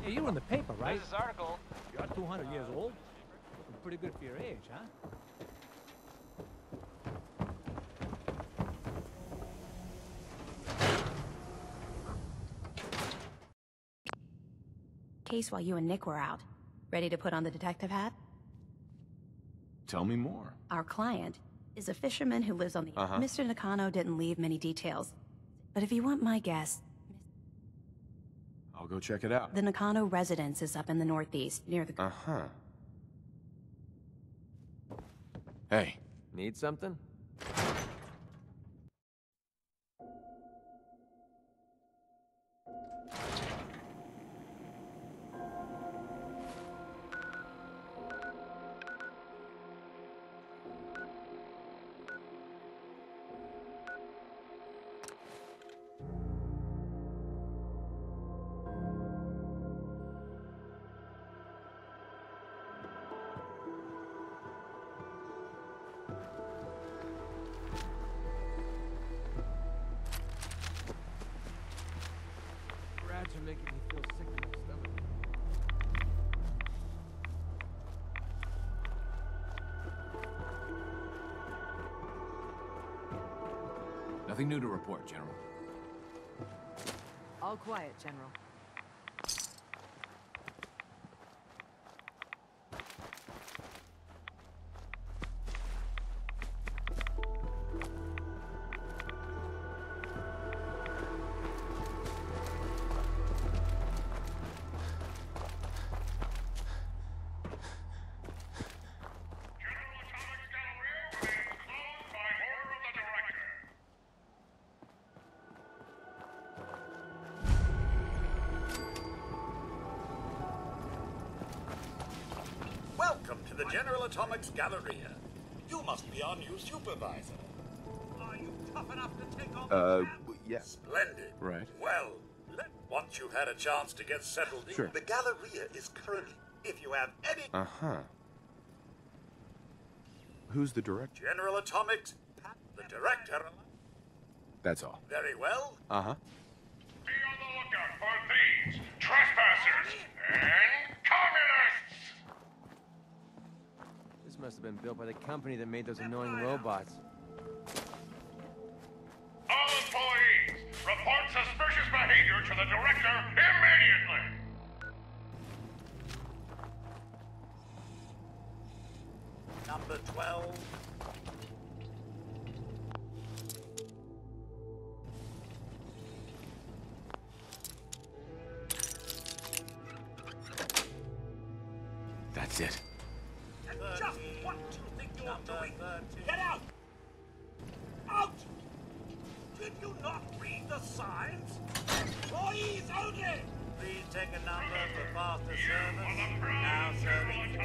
Hey, you were in the paper, right? There's this article. You're 200 years old. Looking pretty good for your age, huh? Case while you and Nick were out. Ready to put on the detective hat? Tell me more. Our client is a fisherman who lives on the... Mr. Nakano didn't leave many details. But if you want my guess, I'll go check it out. the Nakano residence is up in the northeast, near the... Hey. Need something? Rats are making me feel sick in my stomach. Nothing new to report, General. All quiet, General. Welcome to the General Atomics Galleria. You must be our new supervisor. Are you tough enough to take on yeah. Splendid. Right. Well, once you've had a chance to get settled Sure. in, the Galleria is currently... If you have any... Who's the director? General Atomics, the director... That's all. Very well. Be on the lookout for thieves, trespassers, and communists! This must have been built by the company that made those annoying robots. All employees, report suspicious behavior to the director immediately! Number 12. That's it. Just what do you think you're doing? Get out! Out! Did you not read the signs? Employees only! Please take a number for faster service. Now serving.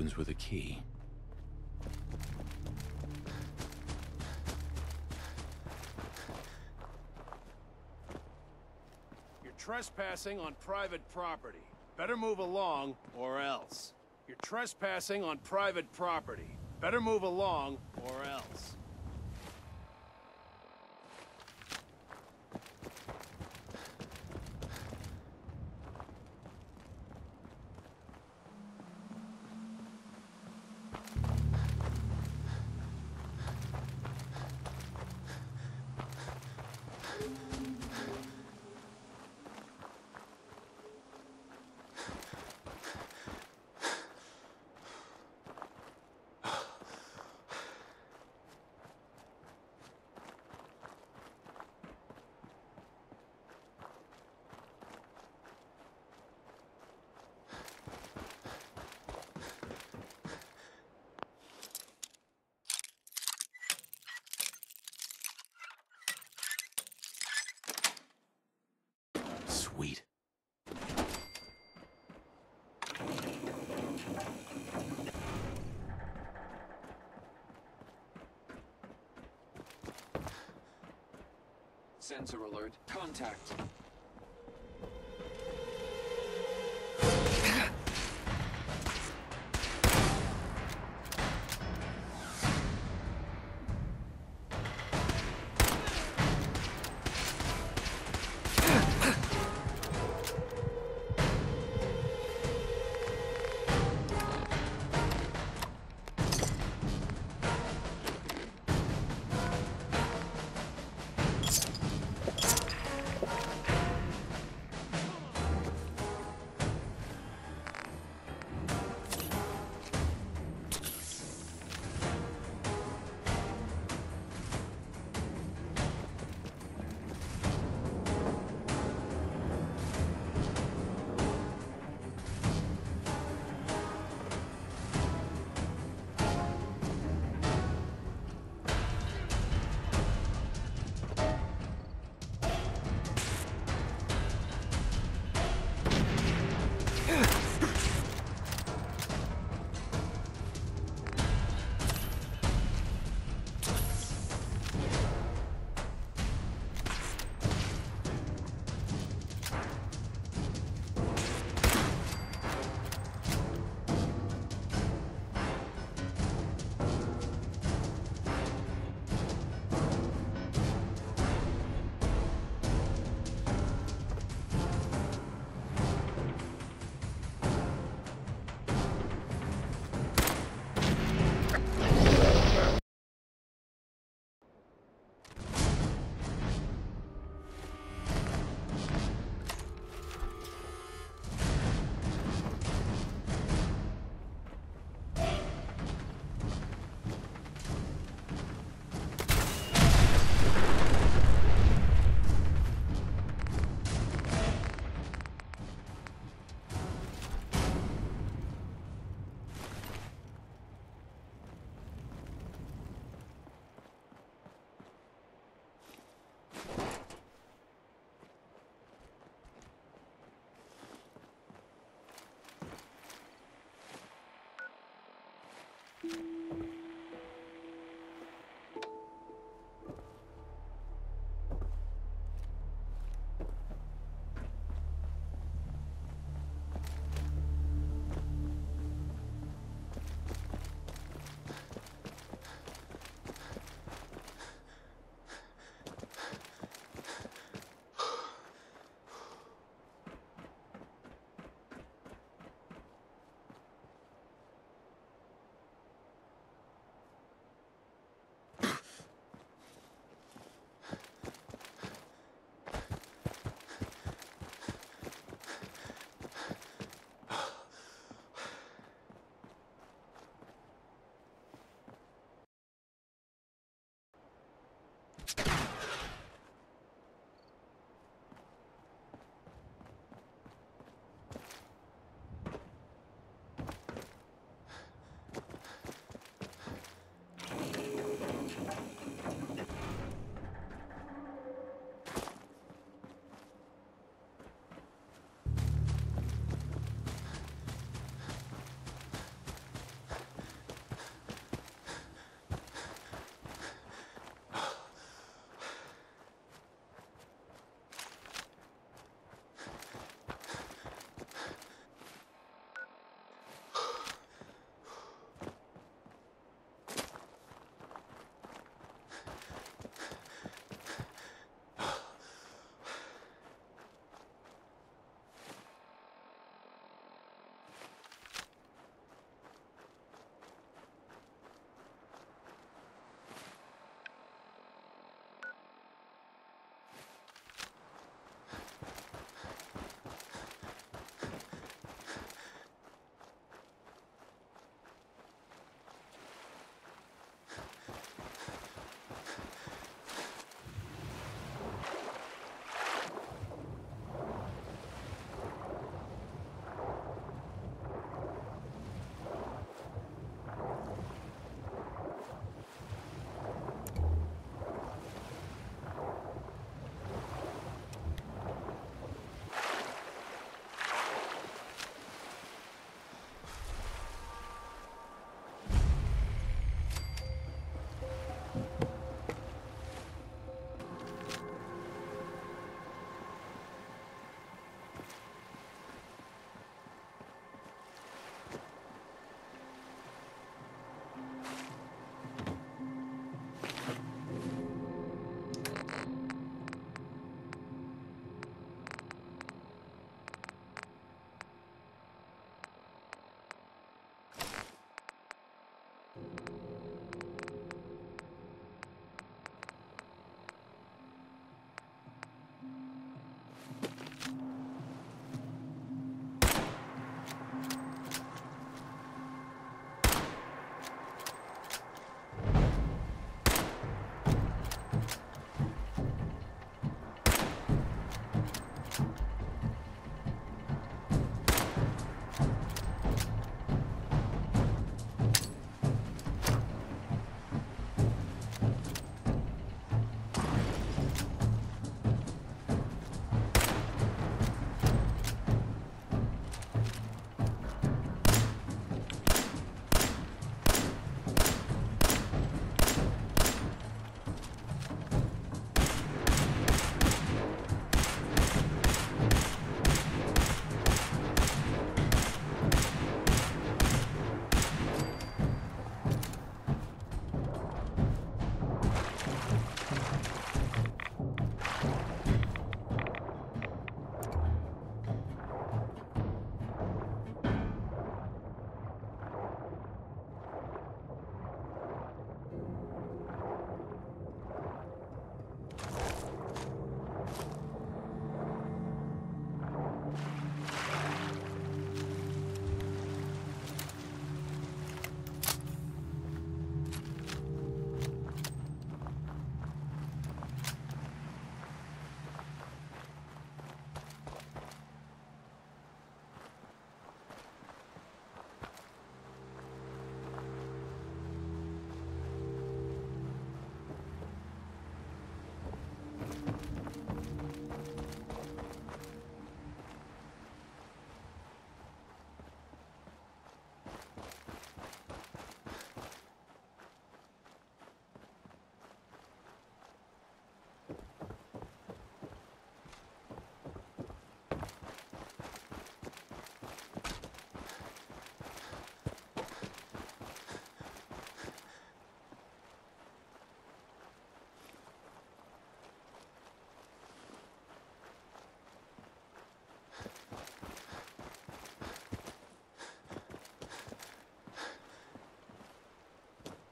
opens with a key. You're trespassing on private property. Better move along, or else. You're trespassing on private property. Better move along, or else. Sweet. Sensor alert. Contact.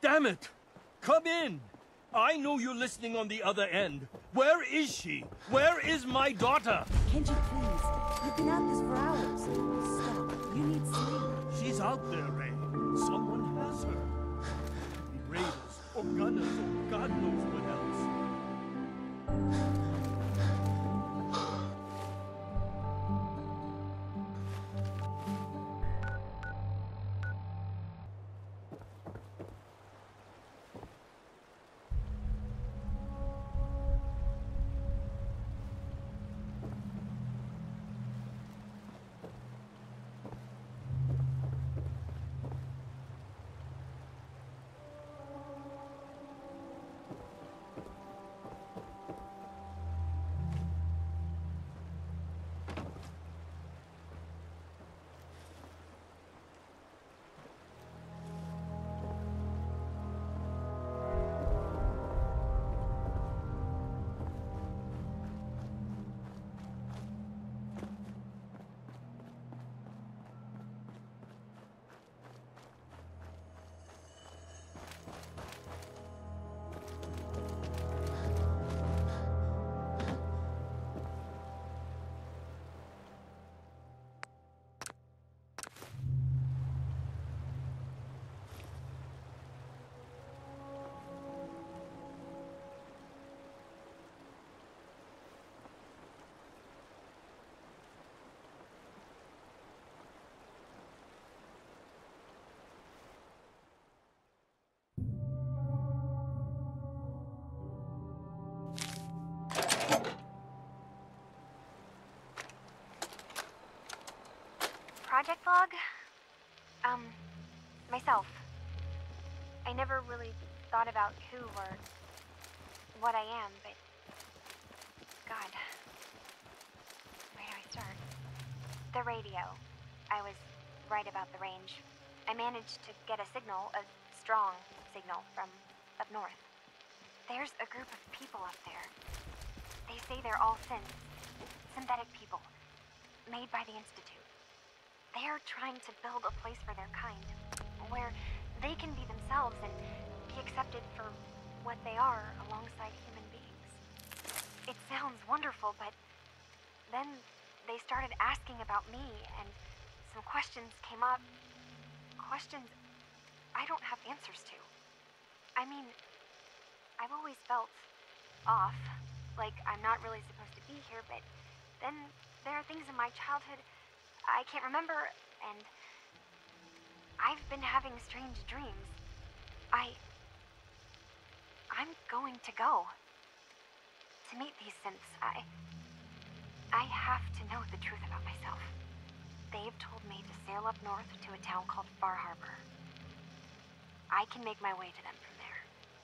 Damn it! Come in! I know you're listening on the other end. Where is she? Where is my daughter? Kenji, please. You've been at this for hours. Stop. You need sleep. She's out there, Ray. Someone has her. The raiders, or gunners, or God knows what else. Project log? Myself. I never really thought about who or what I am, but... God. Where do I start? The radio. I was right about the range. I managed to get a signal, a strong signal, from up north. There's a group of people up there. They say they're all synthetic people, made by the Institute. They're trying to build a place for their kind, where they can be themselves and be accepted for what they are alongside human beings. It sounds wonderful, but then they started asking about me, and some questions came up. Questions I don't have answers to. I mean, I've always felt off, like I'm not really supposed to be here, but then there are things in my childhood I can't remember, and I've been having strange dreams. I'm going to go to meet these synths. I have to know the truth about myself. They've told me to sail up north to a town called Far Harbor. I can make my way to them from there.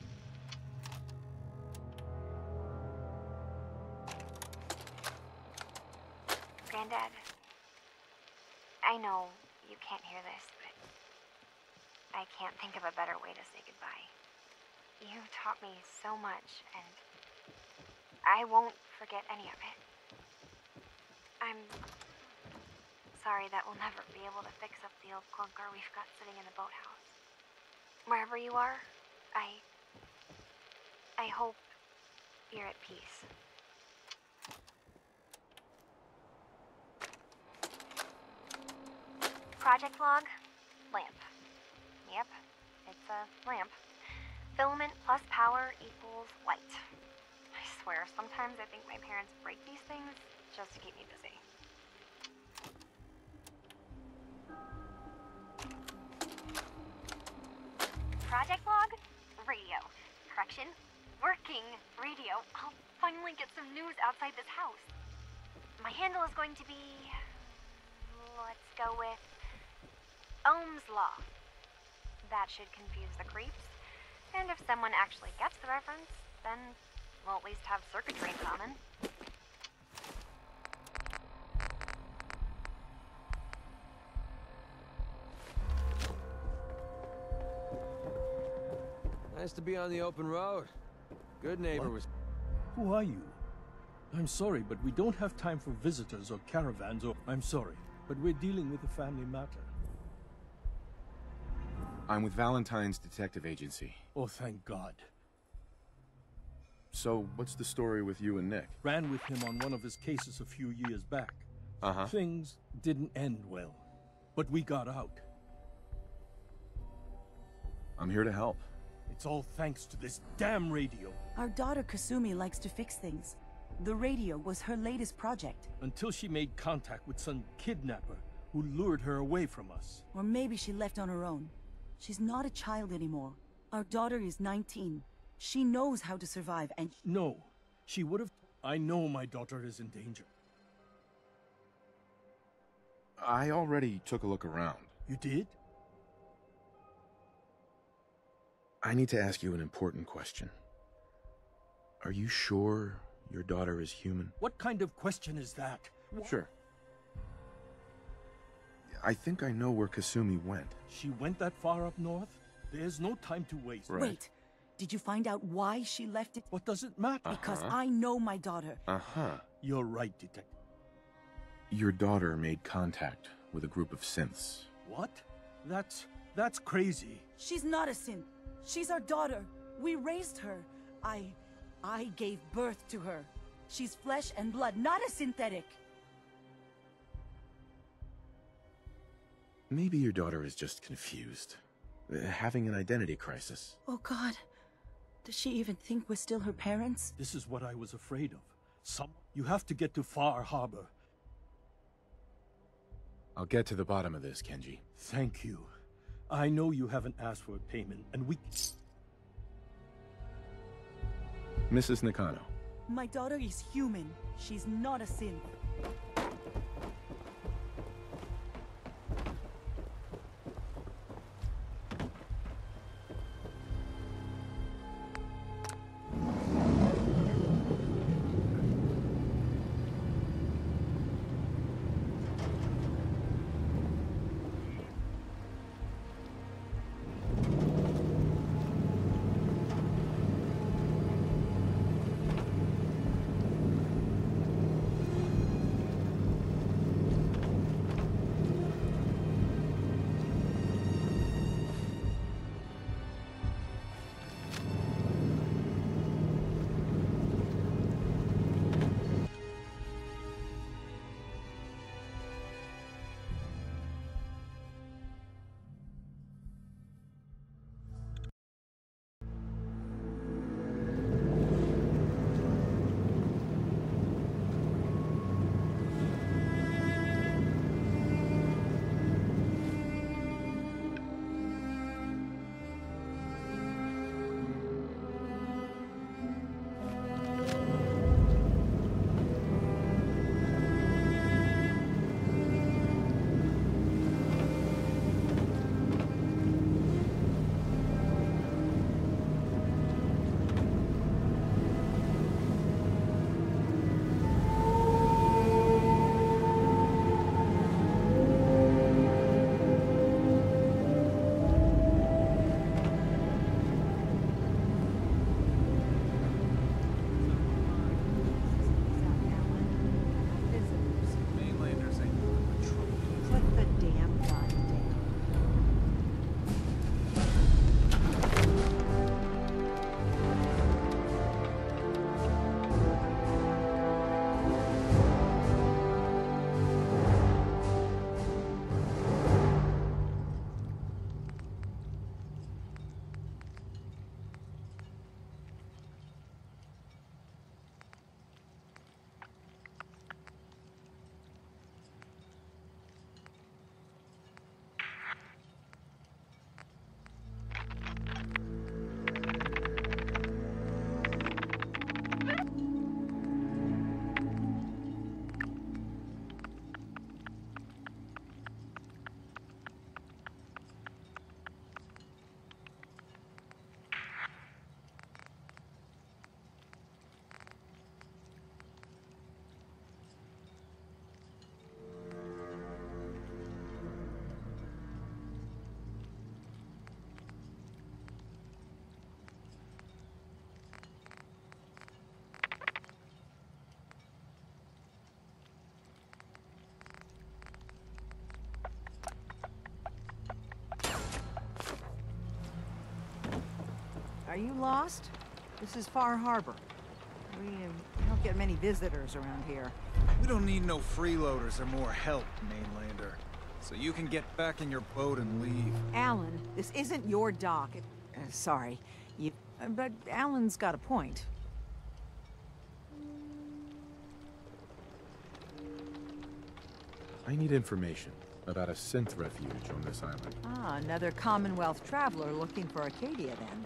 Granddad, I know you can't hear this, but I can't think of a better way to say goodbye. You taught me so much, and I won't forget any of it. I'm sorry that we'll never be able to fix up the old clunker we've got sitting in the boathouse. Wherever you are, I hope you're at peace. Project log, lamp. Yep, it's a lamp. Filament plus power equals light. I swear, sometimes I think my parents break these things just to keep me busy. Project log, radio. Correction, working radio. I'll finally get some news outside this house. My handle is going to be... let's go with... Ohm's Law. That should confuse the creeps. And if someone actually gets the reference, then we'll at least have circuitry in common. Nice to be on the open road. Good neighbor was... Who are you? I'm sorry, but we don't have time for visitors or caravans or... I'm sorry, but we're dealing with a family matter. I'm with Valentine's Detective Agency. Oh, thank God. So, what's the story with you and Nick? Ran with him on one of his cases a few years back. Uh-huh. Things didn't end well, but we got out. I'm here to help. It's all thanks to this damn radio. Our daughter Kasumi likes to fix things. The radio was her latest project. Until she made contact with some kidnapper who lured her away from us. Or maybe she left on her own. She's not a child anymore. Our daughter is 19. She knows how to survive and— No, she would have— I know my daughter is in danger. I already took a look around. You did? I need to ask you an important question. Are you sure your daughter is human? What kind of question is that? Sure. I think I know where Kasumi went. She went that far up north? There's no time to waste. Right. Wait, did you find out why she left it? What does it matter? Because I know my daughter. Uh-huh. You're right, Detective. Your daughter made contact with a group of synths. What? That's crazy. She's not a synth. She's our daughter. We raised her. I gave birth to her. She's flesh and blood, not a synthetic. Maybe your daughter is just confused. Having an identity crisis. Oh God. Does she even think we're still her parents? This is what I was afraid of. You have to get to Far Harbor. I'll get to the bottom of this, Kenji. Thank you. I know you haven't asked for a payment, and we— Mrs. Nakano. My daughter is human. She's not a synth. Are you lost? This is Far Harbor. We don't get many visitors around here. We don't need no freeloaders or more help, mainlander. So you can get back in your boat and leave. Alan, this isn't your dock. Sorry. But Alan's got a point. I need information about a synth refuge on this island. Ah, another Commonwealth traveler looking for Acadia, then.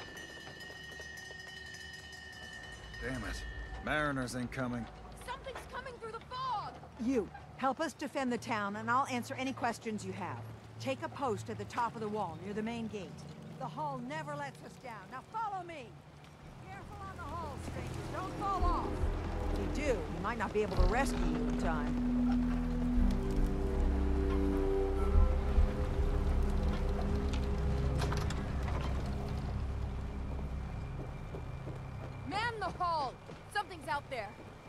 Damn it. Mariners incoming. Something's coming through the fog! You, help us defend the town, and I'll answer any questions you have. Take a post at the top of the wall, near the main gate. The hull never lets us down. Now follow me! Careful on the hull, stranger. Don't fall off! If you do, we might not be able to rescue you in time. Man the hull! Something's out there.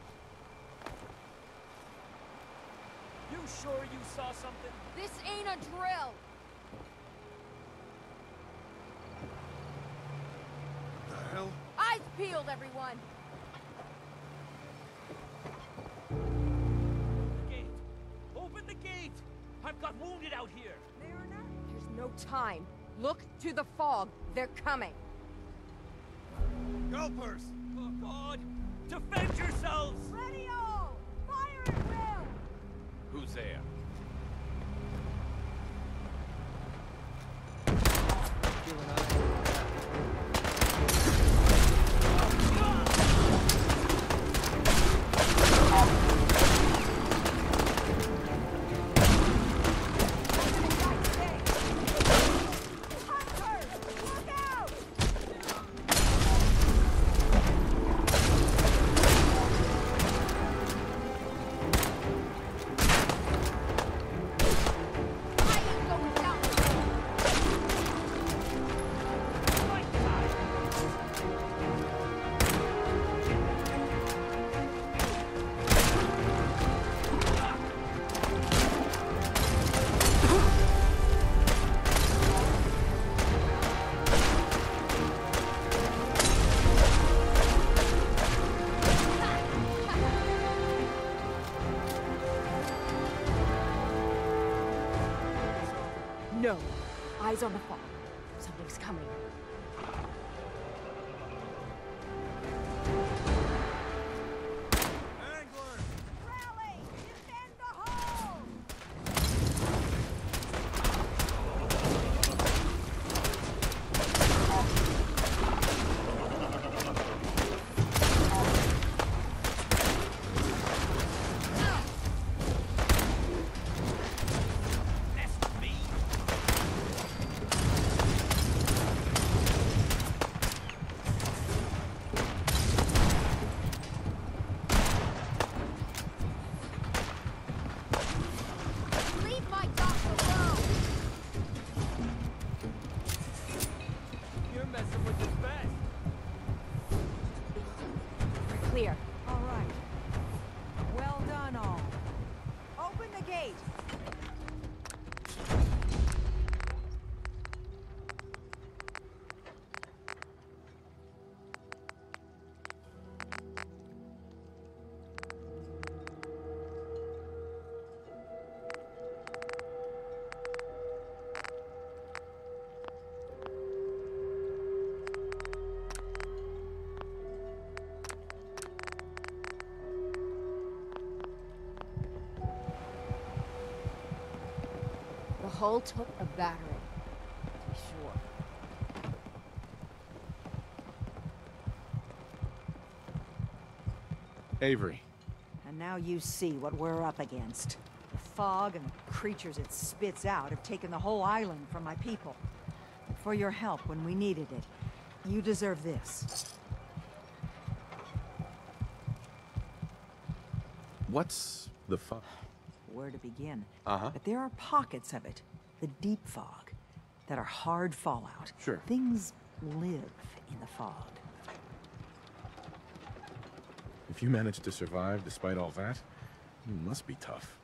You sure you saw something? This ain't a drill! The hell? Eyes peeled, everyone! The gate! Open the gate! I've got wounded out here! Mariner? There's no time. Look to the fog. They're coming. Gulpers! Oh, God! Defend yourselves! Ready all! Fire at will! Who's there? You and I. No. Eyes on the fog. Something's coming. Clear. All right. Well done, all. Open the gate. The hull took a battering, to be sure. Avery. And now you see what we're up against. The fog and the creatures it spits out have taken the whole island from my people. And for your help when we needed it, you deserve this. What's the fog? Where to begin. Uh-huh. But there are pockets of it, the deep fog, that are hard fallout. Sure. Things live in the fog. If you managed to survive despite all that, you must be tough.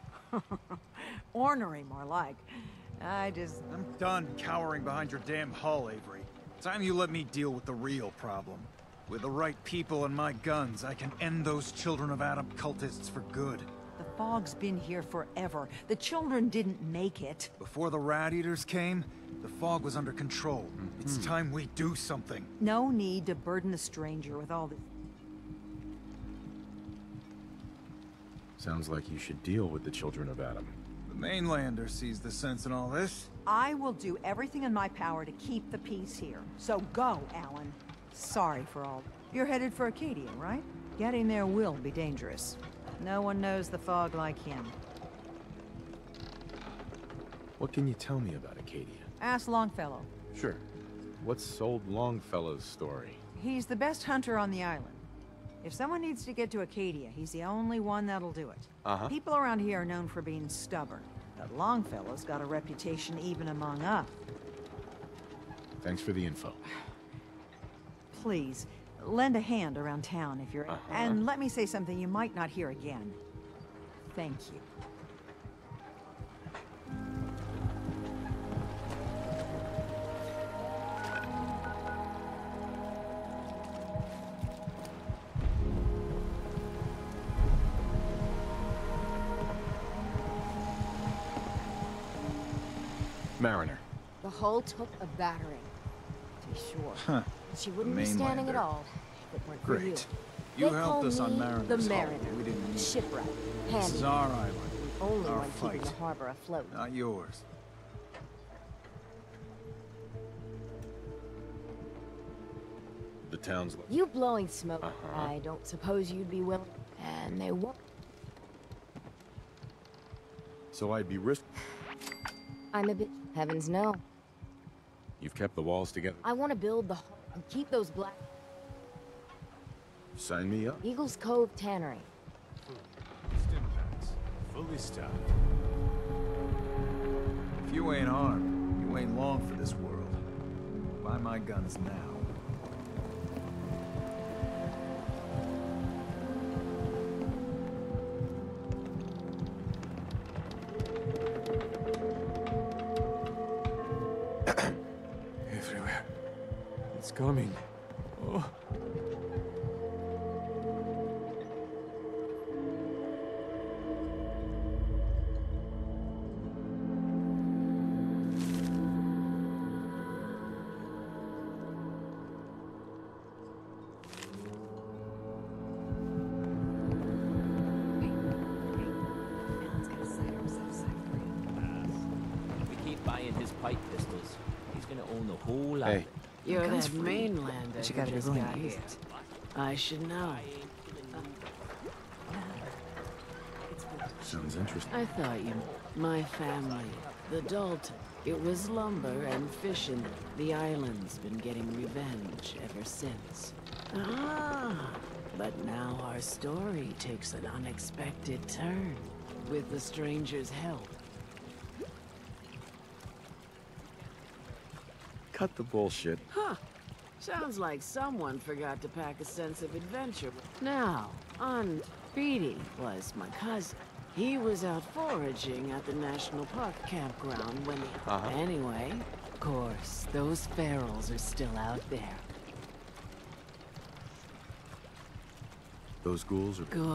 Ornery, more like. I'm done cowering behind your damn hull, Avery. Time you let me deal with the real problem. With the right people and my guns, I can end those Children of Adam cultists for good. The fog's been here forever. The children didn't make it. Before the Rat Eaters came, the fog was under control. It's time we do something. No need to burden the stranger with all this. Sounds like you should deal with the Children of Adam. The mainlander sees the sense in all this. I will do everything in my power to keep the peace here. So go, Alan. Sorry for all. You're headed for Acadia, right? Getting there will be dangerous. No one knows the fog like him. What can you tell me about Acadia? Ask Longfellow. Sure. What's old Longfellow's story? He's the best hunter on the island. If someone needs to get to Acadia, he's the only one that'll do it. People around here are known for being stubborn, but Longfellow's got a reputation even among us. Thanks for the info. Please, lend a hand around town if you're... And let me say something you might not hear again. Thank you. Mariner. The hull took a battering, to be sure. Huh. She wouldn't be standing at Mainlander. all if it weren't for you. Great. You They helped call us on me Mariner's the hull. Mariner, We didn't need it. shipwright, This is handy, our island. the only our one keeping fight. the harbor afloat. Not yours. The town's... You blowing smoke, I don't suppose you'd be willing. And they won't. So I'd be risk... I'm a bit. Heavens no. You've kept the walls together. I want to build the hull and keep those black. Sign me up. Eagles Cove Tannery. Stimpaks. Fully stocked. If you ain't armed, you ain't long for this world. Buy my guns now. Everywhere. It's coming. Oh. We keep buying his pipe pistols. He's gonna own the whole Hey. island. You're Guns that free. mainlander But you who gotta be just willing got to use here. it. I should know. Sounds interesting. I thought you... My family, the Dalton. It was lumber and fishing. The island's been getting revenge ever since. Ah, but now our story takes an unexpected turn. With the stranger's help. Cut the bullshit. Huh. Sounds like someone forgot to pack a sense of adventure. Now, Speedy was my cousin. He was out foraging at the National Park campground when he... Anyway, of course, those ferals are still out there. Those ghouls are... Good.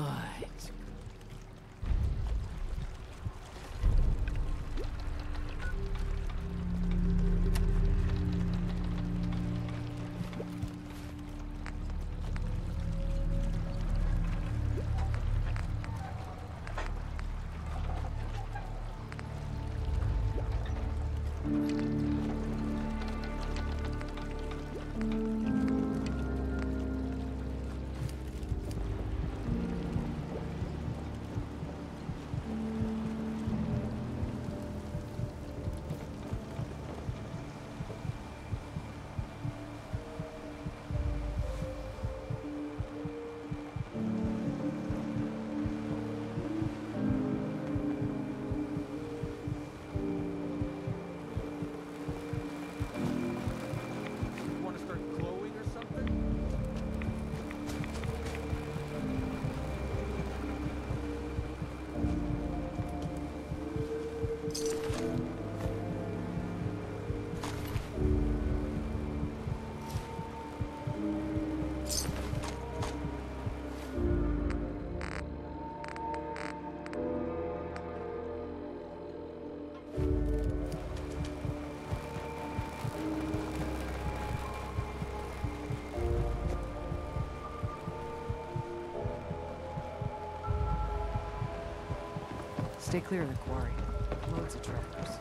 Stay clear of the quarry. Loads of trappers.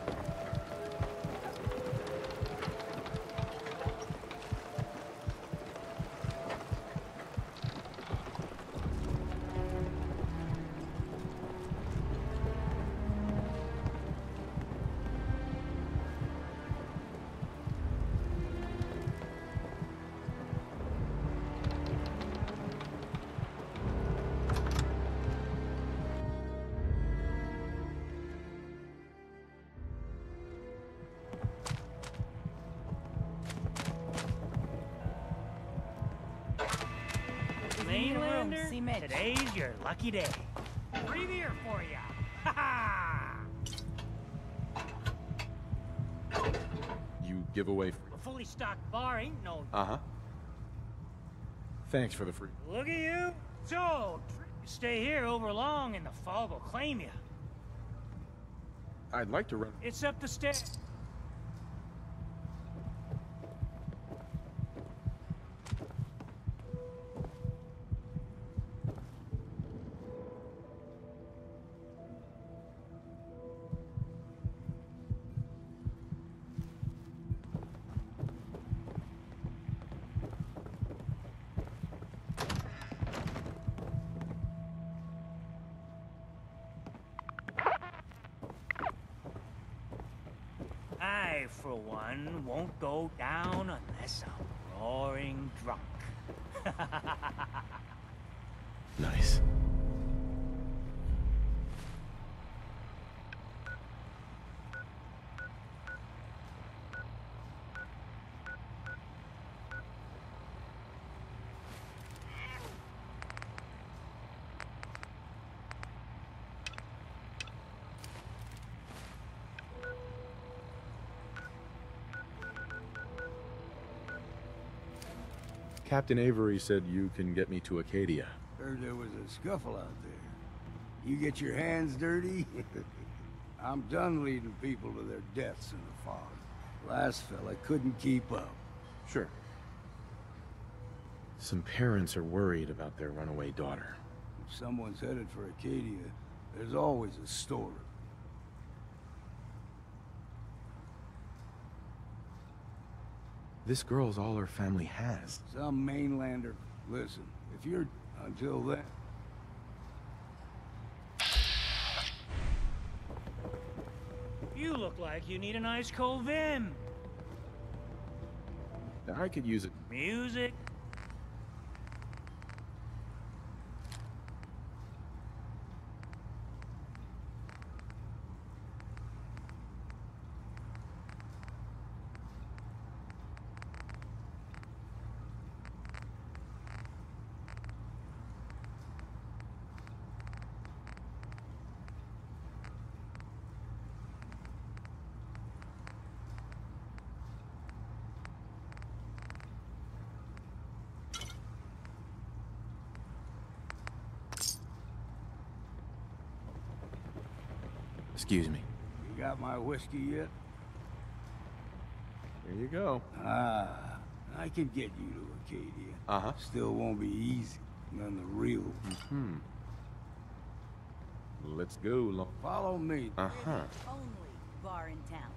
Mainlander, today's your lucky day. Free beer for ya. Ha ha! You give away free. A fully stocked bar ain't no. Thanks for the free. Look at you. So, you stay here over long and the fog will claim you. I'd like to run. It's up the stairs. I, for one, won't go down unless I'm roaring drunk. Nice. Captain Avery said you can get me to Acadia. Heard there was a scuffle out there. You get your hands dirty? I'm done leading people to their deaths in the fog. Last fella couldn't keep up. Sure. Some parents are worried about their runaway daughter. If someone's headed for Acadia, there's always a story. This girl's all her family has. Some mainlander. Listen, if you're... Until then... You look like you need an ice cold Vim. I could use it. Music. Excuse me. You got my whiskey yet? There you go. Ah, I could get you to Acadia. Still won't be easy. None the real. Let's go. Follow me. Only bar in town.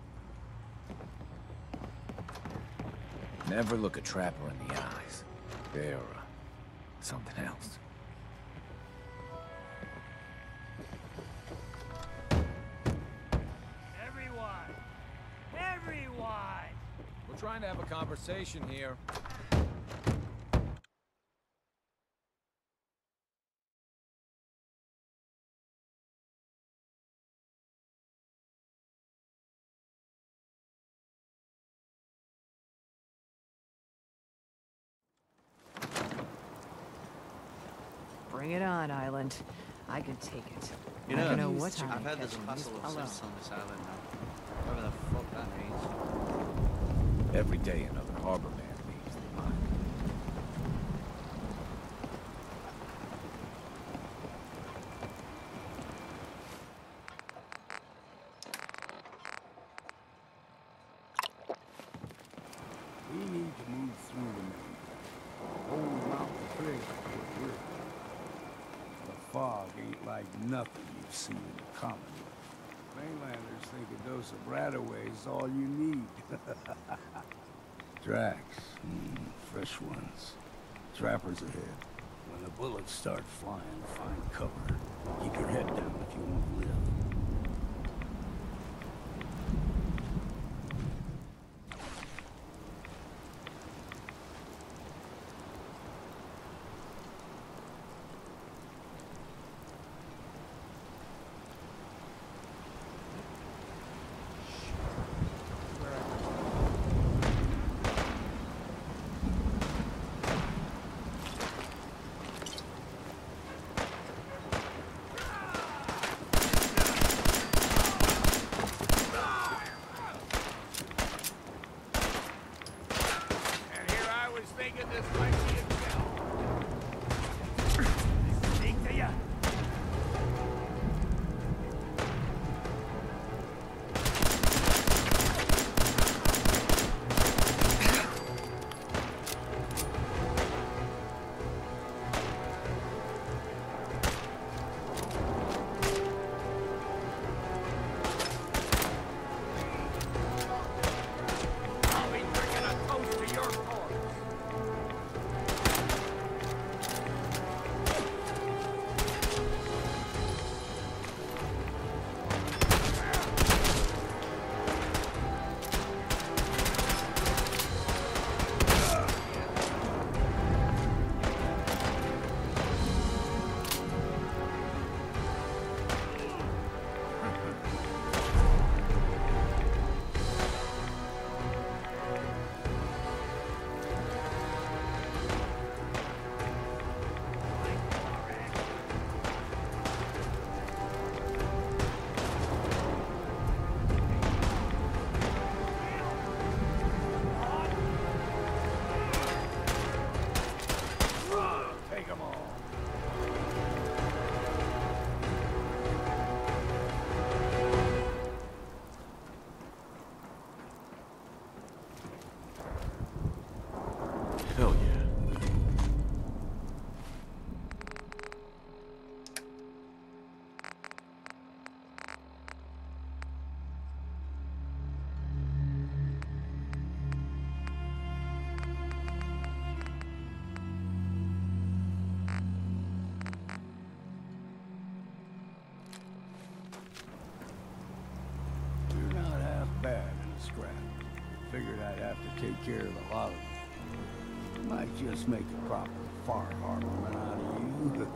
Never look a trapper in the eyes. They're something else. Everyone! We're trying to have a conversation here. Bring it on, Island. I can take it. You know, I don't know what I've had this hustle of sense on this island now. Whatever the fuck that means. Every day another harbor man leaves the mine. We need to move through the main. The whole mountain trail is what we're. The fog ain't like nothing you've seen in the common with. Mainlanders think a dose of Radaway is all you need. Tracks. Fresh ones. Trappers ahead. When the bullets start flying, find cover. Keep your head down if you want to live. Hell yeah. You're not half bad in a scrap. Figured I'd have to take care of a lot of them. Might just make a proper far harborman out of you.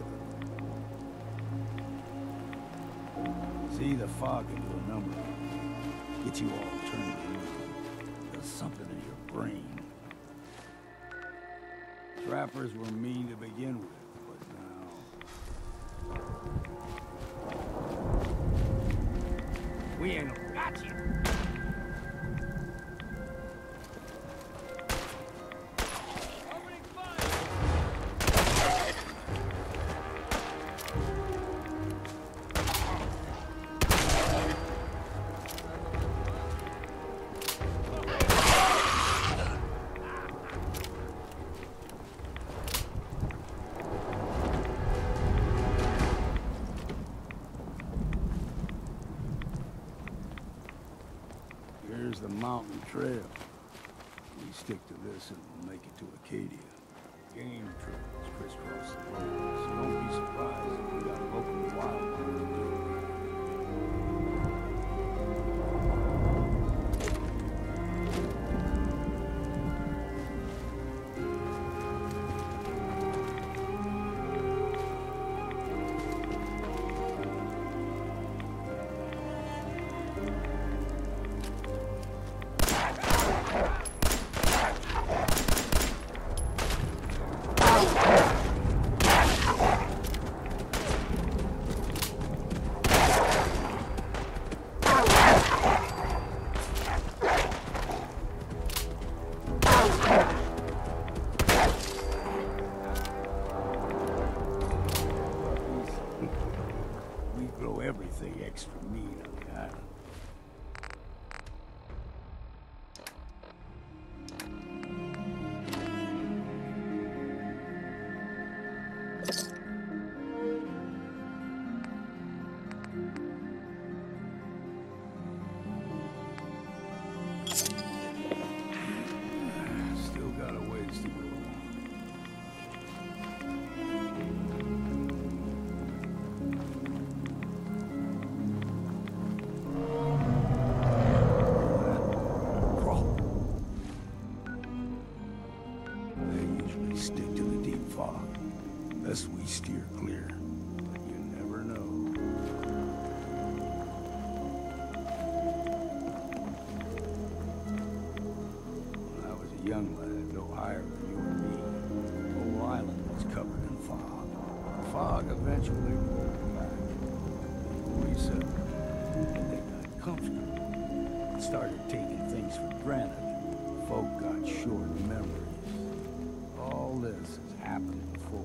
See, the fog can do a number. Get you all turned around. Does something in your brain. Trappers were mean to begin with, but now... We ain't got you. Here's the mountain trail. We stick to this and we'll make it to Acadia. Game trails crisscross the road, so don't be surprised if we got local wildlife to do. usually stick to the deep fog. Best we steer clear, but you never know. When I was a young lad, no higher than you or me, the whole island was covered in fog. The fog eventually rolled back. We settled, and they got comfortable and started taking things for granted. Folk got short memories. All this has happened before.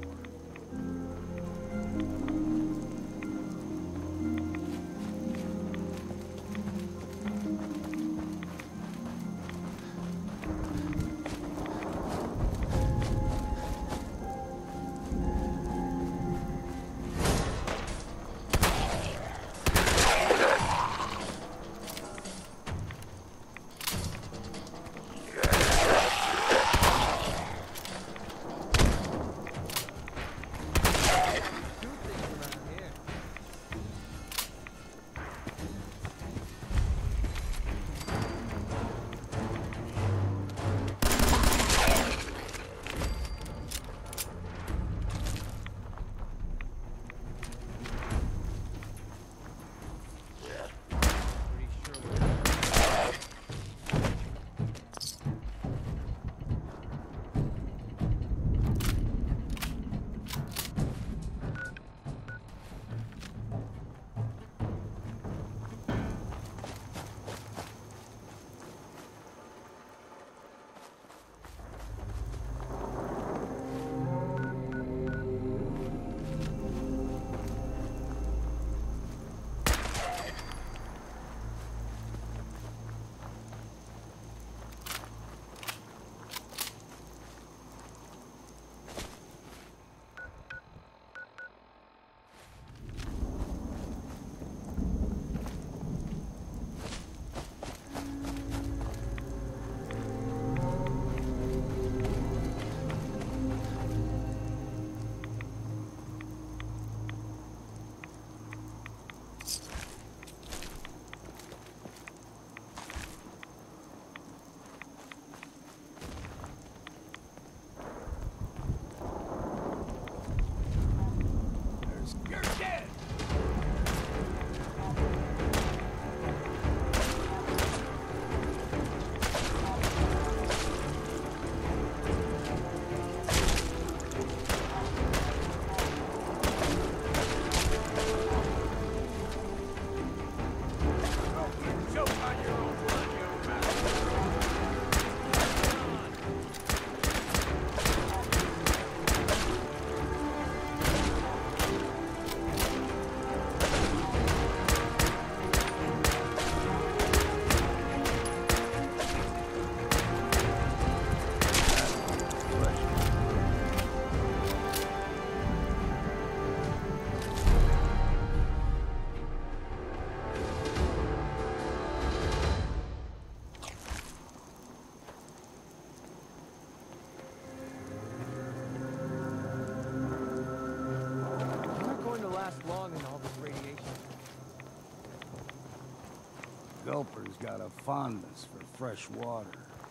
Gulper's got a fondness for fresh water.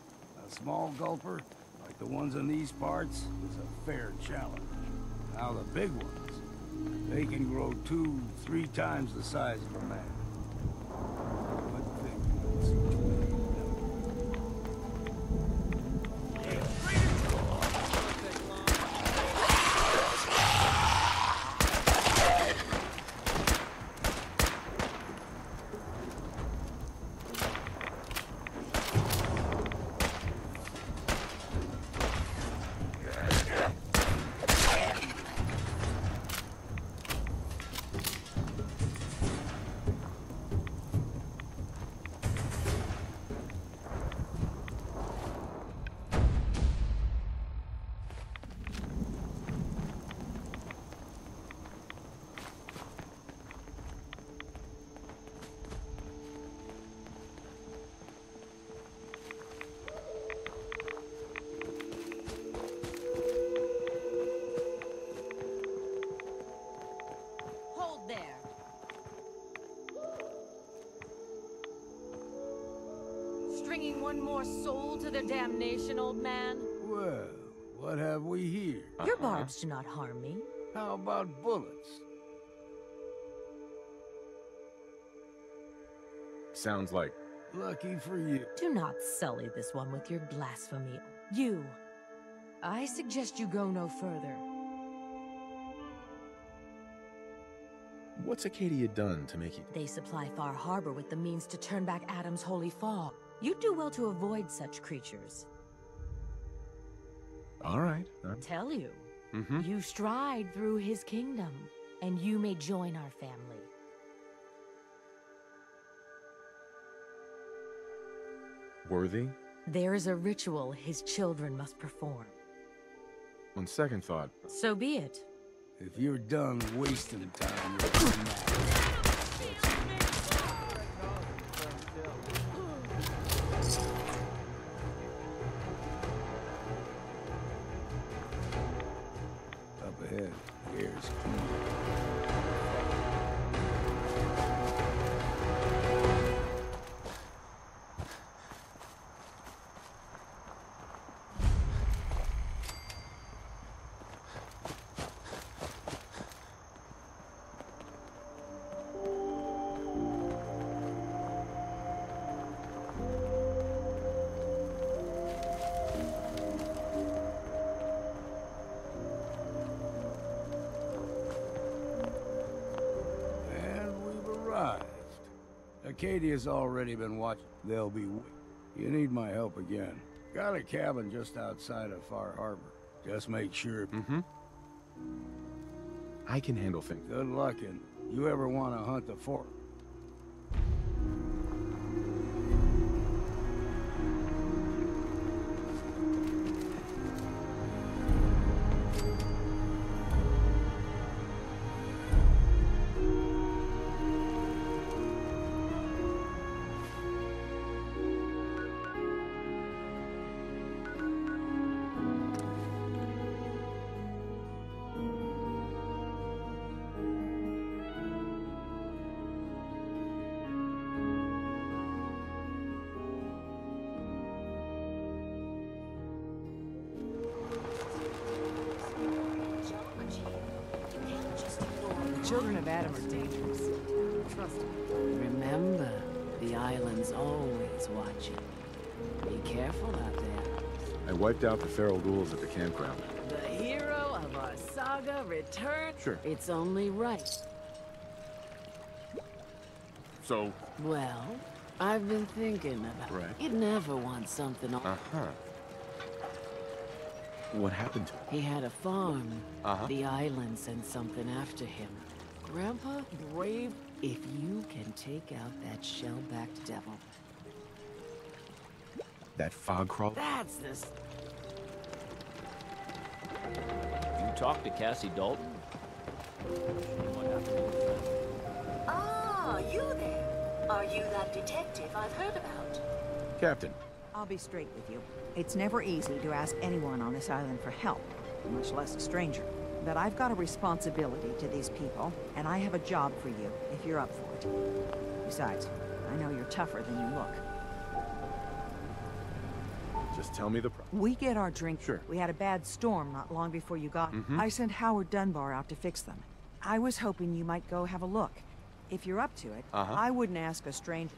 A small gulper, like the ones in these parts, is a fair challenge. Now the big ones, they can grow 2-3 times the size of a man. Good thing you don't see too many of them. Stringing one more soul to their damnation, old man? Well, What have we here? Your barbs do not harm me. How about bullets? Sounds like... Lucky for you. Do not sully this one with your blasphemy. You. I suggest you go no further. What's Acadia done to make you... They supply Far Harbor with the means to turn back Adam's holy fog. You'd do well to avoid such creatures. All right. Tell you. You stride through his kingdom, and you may join our family. Worthy? There is a ritual his children must perform. On second thought... So be it. If you're done wasting time, you'll come back. Up ahead, the air's clean. Acadia's already been watching. They'll be... You need my help again. Got a cabin just outside of Far Harbor. Just make sure... I can handle things. Good luck, and you ever want to hunt the fort? Children of Adam are dangerous. Trust me. Remember, the island's always watching. Be careful out there. I wiped out the feral ghouls at the campground. The hero of our saga returns. Sure. It's only right. So? Well, I've been thinking about it. You'd never want something on. What happened to him? He had a farm. The island sent something after him. Grandpa, brave, if you can take out that shell-backed devil. That fog crawl? That's this. You talked to Cassie Dalton? What happened? Ah, you there. Are you that detective I've heard about? Captain. I'll be straight with you. It's never easy to ask anyone on this island for help, much less a stranger. But I've got a responsibility to these people, and I have a job for you, if you're up for it. Besides, I know you're tougher than you look. Just tell me the problem. We get our drink. Sure. We had a bad storm not long before you got here. I sent Howard Dunbar out to fix them. I was hoping you might go have a look. If you're up to it, I wouldn't ask a stranger.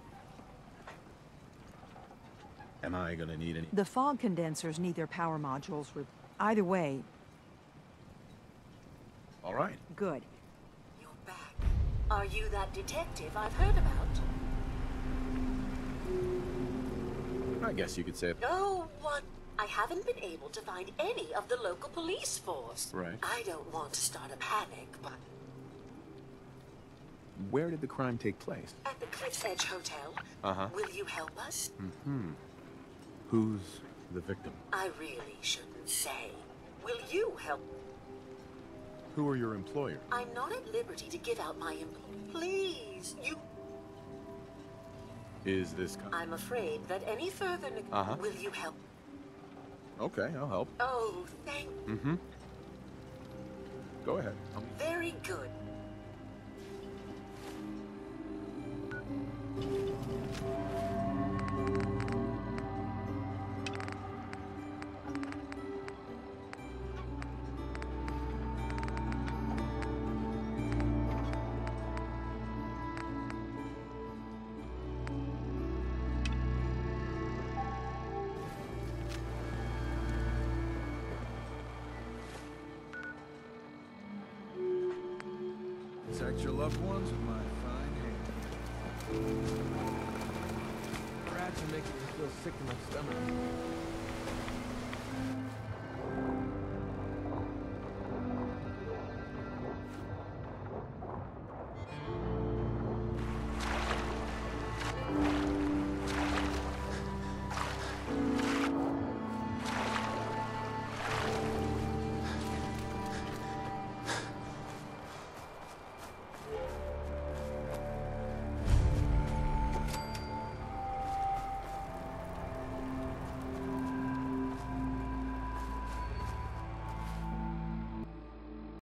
Am I gonna need any? The fog condensers need their power modules. Either way. All right. Good. You're back. Are you that detective I've heard about? I guess you could say it. No, what? I haven't been able to find any of the local police force. Right. I don't want to start a panic, but... Where did the crime take place? At the Cliff's Edge Hotel. Will you help us? Who's the victim? I really shouldn't say. Will you help? Who are your employers? I'm not at liberty to give out my Please, you... Is this... I'm afraid that any further... Will you help? Okay, I'll help. Oh, thank... Go ahead. Very good. Protect your loved ones with my fine hand. Rats are making me feel sick in my stomach.